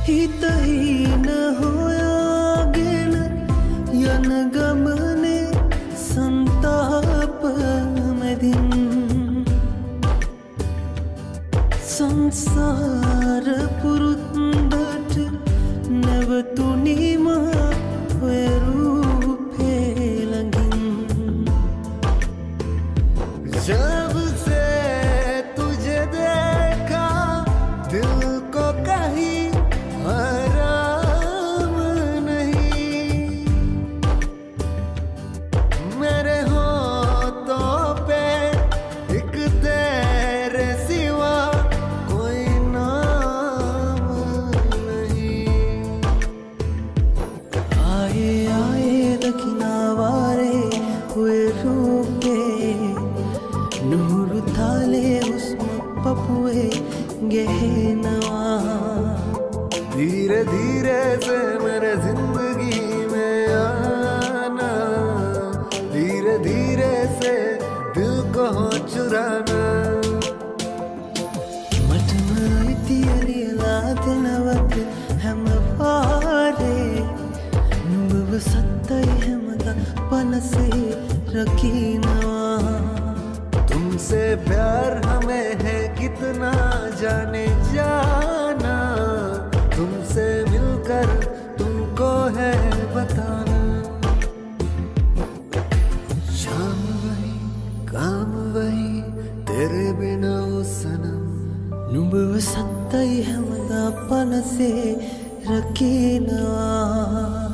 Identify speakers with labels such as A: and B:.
A: හිත හීන හොයාගෙන යන ගමනේ සන්තාප මැදින් සංසාර පුරුද්දට නැවතුණීම ඔය රූපේ ළඟින් जब से तुझे देखा दिल को कहीं आराम नहीं मेरे होठों पे एक तेरे सिवा कोई नाम नहीं आए आए दखिना वारे हुए रूपे नूर थाले हुस्न पपुए गहनवा धीरे धीरे से मेरे जिंदगी में आना धीरे धीरे से दिल को चुराना मटमतियला दिनवत हम पारे नुब सत्तई हमदा पनसे रखीनवा तुमसे प्यार हमें है कितना जाने जाना तुमसे मिलकर तुमको है बताना शाम वही काम वही तेरे बिना ओ सनम नुब सत्तई हमदा पन से रखीनवा